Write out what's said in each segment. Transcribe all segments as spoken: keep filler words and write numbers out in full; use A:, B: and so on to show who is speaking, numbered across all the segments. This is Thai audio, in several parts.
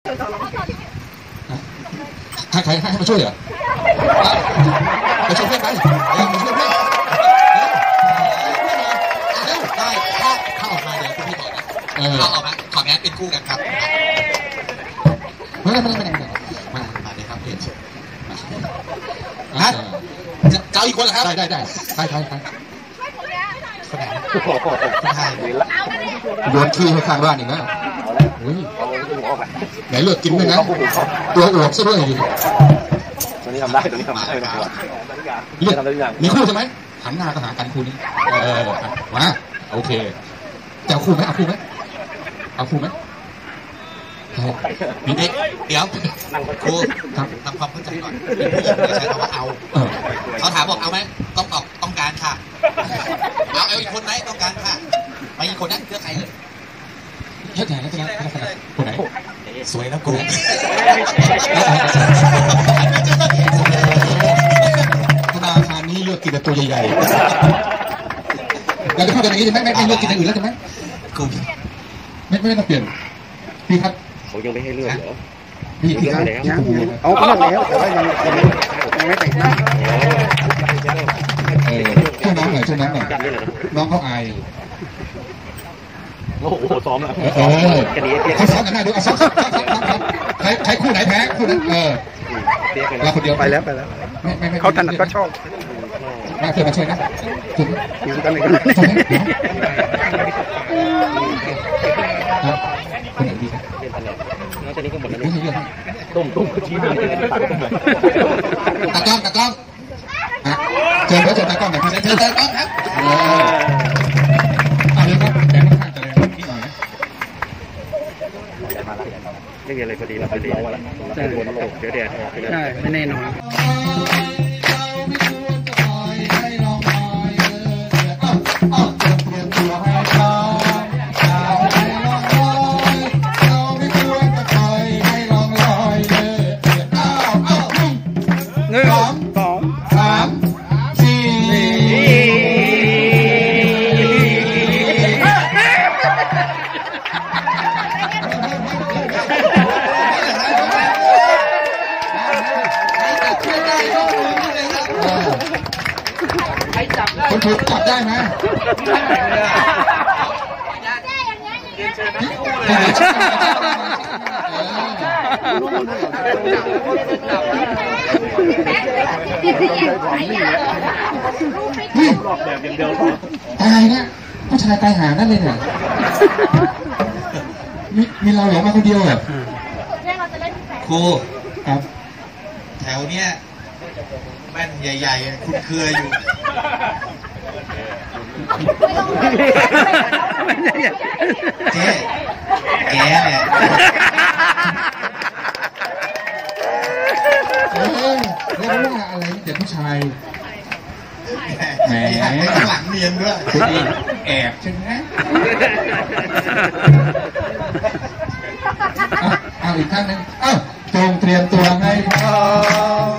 A: ใครใครให้มาช่วยเหรอไปช่วยเพื่อนไปไปช่วยเพื่อนได้ถ้าถ้าออกมาเดี๋ยวคุณพี่ถอดนะเอาออกมาถอดงั้นเป็นคู่กันครับไม่ได้ไม่ได้ไม่ได้มามาเลยครับเพื่อนฮะจะเอาอีกคนเหรอครับได้ได้ได้ไปไปไปคนไหนคนไทยโยนขี้ให้ข้างบ้านอีกนะไหนเลือกกินด้วยนะตัวอวบซะด้วยอยู่
B: ตัวนี้ทำได้ตัวนี้ทำได้ตัว
A: เลือกมีคู่ใช่ไหมหันหน้าก็หากันคู่นี้เออมาโอเคจะเอาคู่ไหมเอาคู่ไหมเอาคู่ไหมมีเด็กเดี๋ยวครูทำความเข้าใจก่อนผู้หญิงไม่ใช่คำว่าเอาเขาถามบอกเอาไหมต้องตอบต้องการค่ะเอาเอาอีกคนไหมต้องการค่ะไปอีกคนนั้นเลือกใครเลยเลือกใครแล้วจะแล้วจะคนไหนสวยนะกูธนาคารนี้เลือกกินแต่ตัวใหญ่ๆเราจะพูดกันอย่างนี้ใช่ไหมไม่ไม่เลือกกินอย่างอื่นแล้วใช่ไหมกูไม่ไม่ต้องเปลี่ยนพี่ครับ
B: เขายังไม่ให้เลือกเหรอ
A: พี่พี่ครับ
C: เอาเลือกแล้วแต่ว่ายังยังยังไม่แต่งหน้า
A: เออช่วยน้องหน่อยช่วยน้องหน่อยน้องเขาอาย
B: โอ้โหซ้อมแล้ว
A: เออเขาซ้อมกันหน้าดูเอาซ้อมซ้อมซ้อมซ้อมใครใครคู่ไหนแพ้คู่นั้นเออเราคนเดียว
C: ไปแล้วไปแล้ว
A: ไม่ไม่ไม่
C: เขาถนัดก็ชอบ
A: มาเชิญมาช่วยนะคุณ
C: อยู่กันเลยกันเลย
A: คนไหนดีครับ
B: น้องจะนี่ก็หมดแล้ว
A: นี่เยอะ
B: ต้มต้มชี้หน้า
A: ตากล้องตากล้องเชิญเขาเชิญตากล้องหน่อยเชิญตากล้องครับเอาเลยครับแดงข้างจะแดงนิดหน่อยนะ
B: ไม่มีอะไรพอดีเราไปเรียนมาแล้วจะวนตกเดี๋ยวแดดออกไปแล้ว
C: ใช่ไม่แน่นอนหนึ่งสองสามสี่
A: คนถูกจับได้ไหมตายนะผู้ชายตายหานั่นเลยเนี่ยมีมีเราเหลือมาคนเดียวเหรอครูครับแถวเนี้ยแม่นใหญ่ๆคุณเครืออยู่เจ๊แกเนี่ยเออเรียกว่าอะไรเด็กผู้ชายแหมข้างหลังเนียนด้วยแอบใช่ไหมเอาอีกท่านนึงเอ้าจงเตรียมตัวให้พร้อม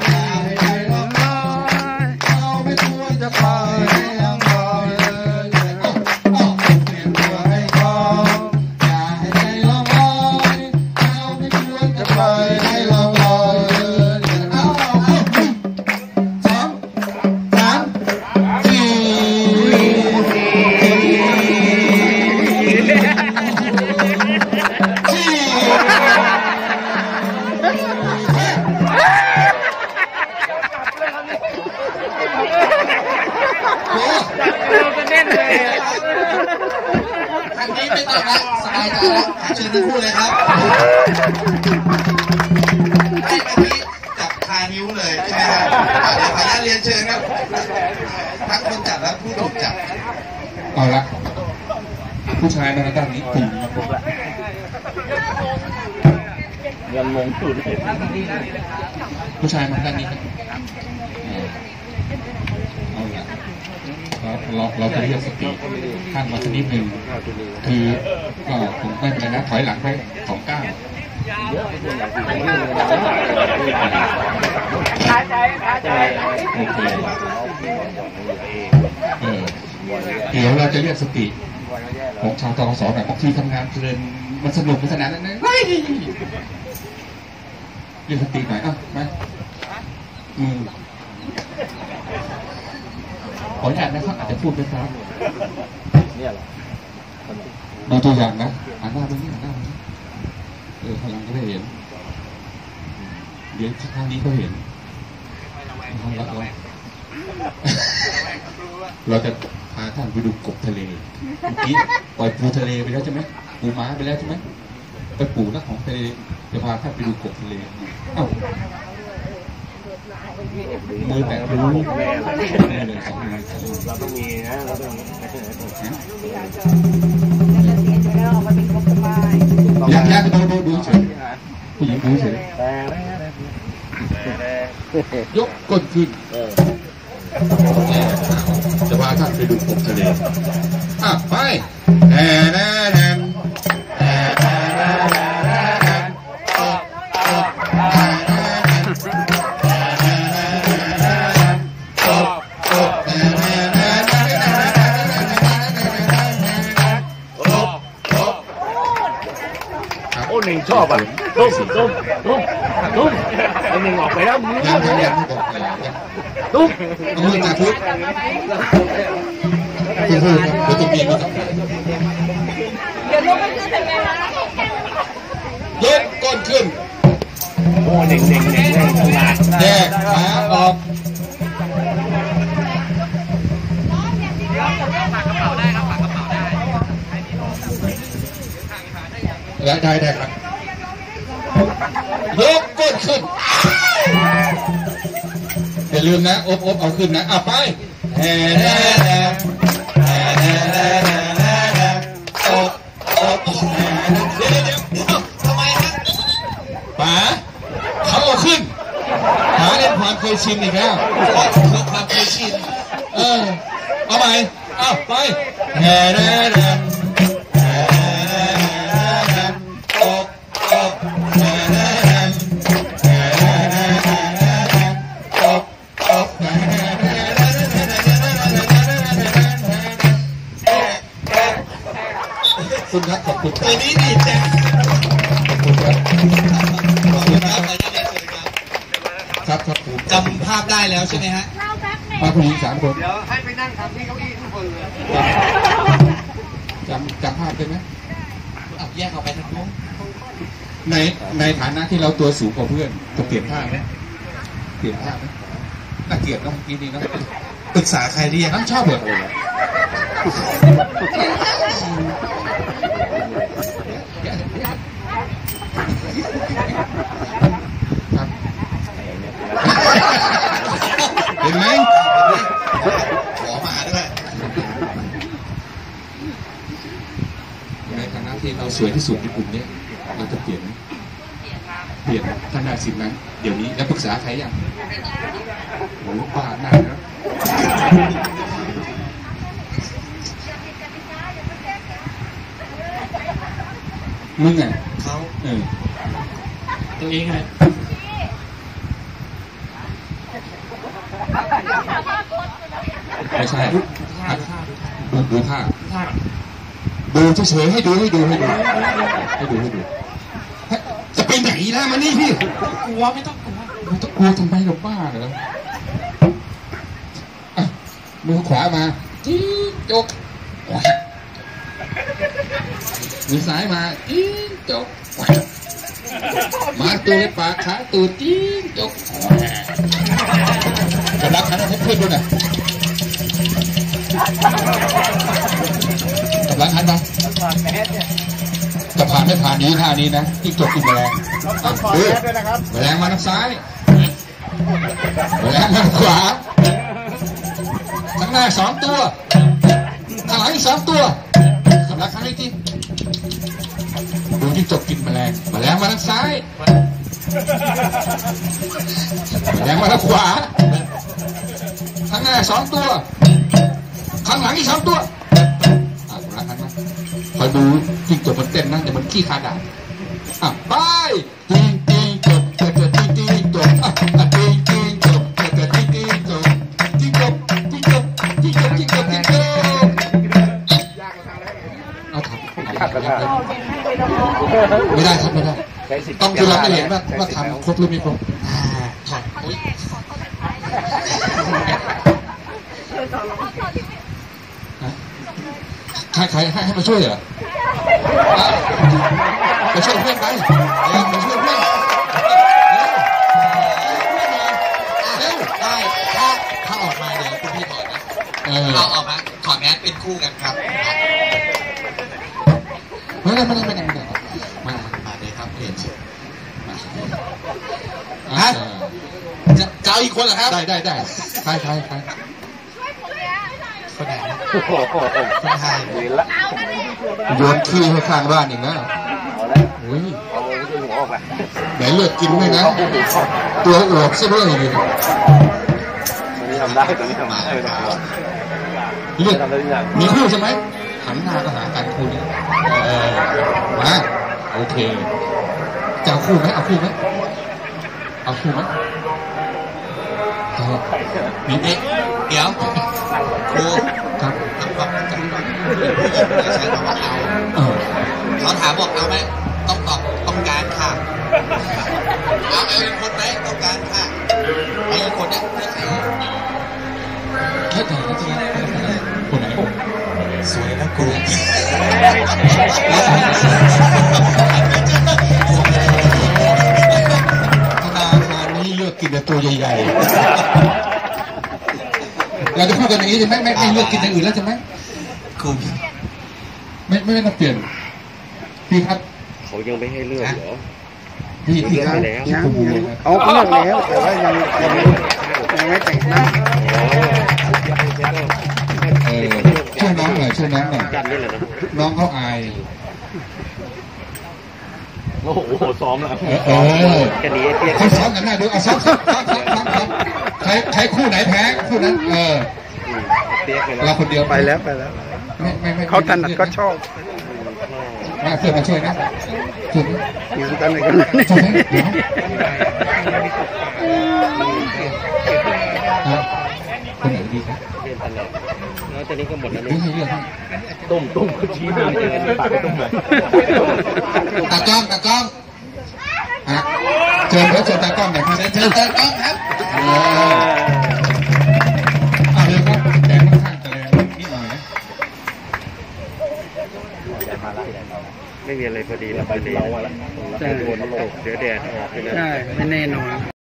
A: อันนี้ไม่ต้องละสบายใจแล้วเชิญทั้งคู่เลยครับให้เมื่อกี้จับคานิ้วเลยใช่ไหมครับเดี๋ยวขออนุญาตเรียนเชิญครับทั้งคนจับและผู้ถูกจับเอาละผู้ชายในด้านนี้ถึง
B: ยันมงสุด
A: ผู้ชายมาด้านนี้เอาละเราเราจะเรียกสติข้างมาสักนิดหนึ่งคือก็คงไม่เป็นไรนะถอยหลังไปสองก้าวโอเคเออเดี๋ยวเราจะเรียกสติของชาวตองสองแบบบางทีทำงานเพลินมันสนุกมันสนานนะเฮ้ย
C: มีสติหน่อยอ่ะมาอืมขออนุญาตนะครับอาจจะพูดไปครับเนี่ยหรอดูตัวอย่างนะหันหน้าไปนี่หันหน้าไปนี่เออพลังก็ได้เห็นเดี๋ยวครั้งนี้ก็เห็นเราเราจะพาท่านไปดูกบทะเลเมื่อกี้ปล่อยปูทะเลไปแล้วใช่ไหมปูม้าไปแล้วใช่ไหมไปปูนักของทะเลจะพาท่านไปดูกบทะเลเอ้ามือแตะรู้มือเลยสองมือ
B: เราต้องมีนะเราต้องมี
C: อยากอยากดูดูดูเฉยผู้หญิงดูเฉยยกก้นขึ้นจะพาท่านไปดูกบทะเลอ่ะไปแห่แห่แห่แห่แห่แห่แห่
B: โอ้หนึ่งชอบอ่ะตุ้มตุ้มตุ้มตุ้มไอ้หนึ่งออกไปแล้วมึงยังไม่บอกตุ้ม
C: เอามือจับพุทธคือคือคือตัวเมียก็ต้อง
D: เดี๋ยวลูกมันคือเป็นไงนะ
C: ยกก้นขึ้น
B: โอ้หนึ่งหนึ่งหนึ่งหนึ่งตลาด
C: แยกขาออกและได้ได้ครับยกก้นขึ้นอย่าลืมนะอบอบเอาขึ้นนะอ่ะไปแห่แห่แห่แห่แห่แห่แห่แห่อบอบแห่เดี๋ยวเดี๋ยวเดี๋ยวทำไมฮะป๋าเขาเอาขึ้นป๋าเล่นความเคยชินอีกแล้วคือความเคยชินเออเอาใหม่อ้าวไปแห่แห่แห่คุณครับขอบคุณตัวนี้ดีจังขอบคุณครับขอบคุณครับครับครับผม
A: จำภาพได้แล้วใช่ไหมฮะ
C: มาผู้หญิงสามคน
B: เดี๋ยวให้ไปนั่งทำที่เก้าอี้ทุกคนเลย
C: จำจำภาพได้ไหม
A: เอาแยกออกไปทั้งคู่
C: ในในฐานะที่เราตัวสูงกว่าเพื่อนจะเปลี่ยนท่าไหมเปลี่ยนท่าไหมน่าเกลียดนะเมื่อกี้นี้นะ
A: ปรึกษาใครที่ยัง
C: ชอบแบบเห็นไหม
A: ขอมาด้วย
C: ในฐานะที่เราสวยที่สุดในกลุ่มนี้เราจะเปลี่ยนเปลี่ยนท่านได้สิทธิ์นั้นเดี๋ยวนี้แล้วปรึกษาใครยังโอ้ป้าหน้านะมึงไง
A: เขา
C: เออ
A: ตัวเองไง
C: ไม่ใช่ดูดูท่าดูเฉยๆให้ดูให้ดูให้ดูให้ดูให้ดูจะไปไหนนะมานี่พี่
A: กลัวไม่ต้องกลัว
C: ไม่ต้องกลัวทำไมกับบ้าเหรออ่ะมือขวามาจี้จกมือซ้ายมาจี้จกมาตัวในปากขาตัวจี้จกจะรับขันให้เพื่อนดูหน่อยกำลังหันมาจะผ่านไม่ผ่านนี้ท่านี้นะที่จบกินแมลงดูแมลงมาทางซ้ายแมลงมาทางขวาข้างหน้าสองตัวข้างหลังอีกสองตัวกำลังหันอีกทีดูที่จบกินแมลงแมลงมาทางซ้ายแมลงมาทางขวาข้างหน้าสองตัวข้างหลังอีกสองตัวอ่ะรักกันนะคอยดูจิ้งจกมันเต้นนะเดี๋ยวมันขี้คาดาอ่ะไปจิ้งจิ้งจกเกิดเกิดจิ้งจิ้งจกอ่ะจิ้งจิ้งจกเกิดเกิดจิ้งจิ้งจกจิ้งจกจิ้งจกจิ้งจกจิ้งจกจิ้งจกเอาถามไม่ได้ครับไม่ได้
B: ใช้สิทธิ
C: ต้องคือเราไม่เห็นว่าว่าทำครบหรือไม่ครบ
A: อ่าถอดอุ้ย
C: ใครใครให้ให้มาช่วยเหรอไปช่วยเพื่อนไปเออไปช่วยเพื่อนเร็ว
A: ได้ถ้าถ้าออกมาเดี๋ยวคุณพี่ถอดนะ
C: เออ
A: เอาออกมาถอดแมสเป็นคู่กันครับ
C: ไม่ได้ไม่ได้ไม่ได้ไม่ได้มา
A: มาเลยครับเปลี่ยนเชือก
C: ฮะ
A: จะจะเอาอีกคนเหรอครับ
C: ได้ได้ได้ใครใครใคร
A: คนไหน
B: โอ้โห
A: คนไทย
B: ดีละ
C: โยนขี้ให้ข้างบ้านอีกนะ
B: เอาแล้ว
C: อุ้ย
B: เอาช่วยหัวออกไป
C: ไหนเลือดกินด้วยนะตัวอวบซะด้วยเลย
B: ตัวนี้ทำได้ตัวนี้ทำได้ไม่ต้องกลัว
C: เลือด
B: ทำได้ทุกอย่าง
C: มีคู่ใช่ไหมหันหน้าก็หากันคู่นี้เออมาโอเคจะเอาคู่ไหมเอาคู่ไหมเอาคู่ไหมเอามีเอ๊ะ
A: เดี๋ยวครู
C: ครับ
A: ทำความเข้าใจก่อนผู้หญิงอย่าใช้คำว่าเอา
C: เออ
A: เขาถามบอกเอาไหมต้องตอบต้องการค่ะเอาเอาอีกคนไหมต้องการค่ะไอ้อีกคนเนี่ยเลือกใคร
C: แค่ไหนก็จะคนไหน
A: สวยนะกู
C: ธนาคารนี้เลือกกินแต่ตัวใหญ่ๆเราจะพูดกันอย่างนี้ใช่ไหมไม่ไม่เลือกกินอย่างอื่นแล้วใช่ไหม
A: กู
C: ไม่ไม่ไม่ต้องเปลี่ยนพี่ครับ
B: เขายังไม่ให้เลือกเหรอ
C: พี่พี่ครับ
B: เลือกไปแล้ว
C: ยังยัง
E: เอาเลือกแล้วแต่ว่ายังยังไม่ยังไม่แต่งหน้า
C: เออช่วยน้องหน่อยช่วยน้องหน่อย
B: กันนี่แหละนะ
C: น้องเขาอาย
B: โอ้โหซ้อมแล้ว
C: เออเออ
B: แค่นี้เตี้ย
C: เขาซ้อมกันหน้าดูเอาซ้อมซ้อมซ้อมซ้อมซ้อมซ้อมใครใครคู่ไหนแพ้คู่นั้นเออ
B: เตี้ยเลย
C: เราคนเดียว
E: ไปแล้วไปแล้ว
C: ไม่ไม่ไม่
E: เขาถนัดก็ชอบ
C: มาเพื่อนมาช่วยนะช่วยนะ
E: งานกันไหนกัน
C: ช่วยนะเดี๋ยวครับคนไหนดีครับ
B: เตี้ยตลอดแล้วตอนนี้ก็หมดแล้ว
C: นี่
B: นี่
C: ให้เลือกให้
B: ต้มต้มก็ชี้มาเลยปากไปต้มเลย
C: ตากล้องตากล้องอ่ะเชิญครับเชิญตากล้องหน่อยครับเชิญตากล้องครับเออเอาเลยครับแดงค่อนข้างจะแรงนิดหน่อยนะ
B: ไม่มีอะไรพอดีแล้วพอดีแล้วฝนตกเดี๋ยวแดดออกไปเลย
E: ใช่ไม่แน่นอน